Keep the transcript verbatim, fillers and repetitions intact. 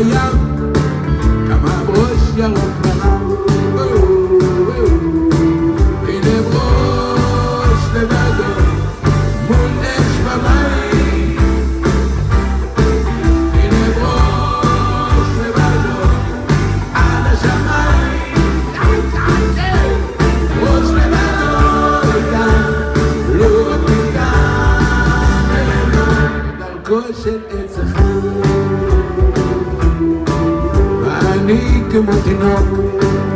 בים, כמה בראש ירוק ונם. הנה בראש לבדו, מול אש במים. הנה בראש לבדו, עד השמיים. בראש לבדו, איתן, לא רק מכאן, אלא דרכו של עץ אחד. ואני כמו תינוק